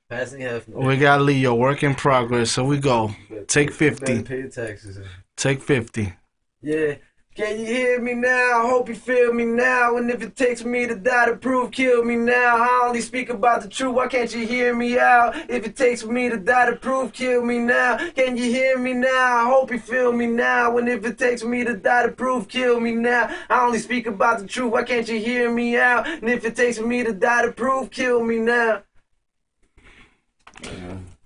Passing half. We got Leo, work in progress. So we go. Take 50. Pay your taxes. Take 50. Yeah. Can you hear me now? I hope you feel me now. And if it takes me to die to prove, kill me now. I only speak about the truth. Why can't you hear me out? If it takes me to die to prove, kill me now. Can you hear me now? I hope you feel me now. And if it takes me to die to prove, kill me now. I only speak about the truth. Why can't you hear me out? And if it takes me to die to prove, kill me now.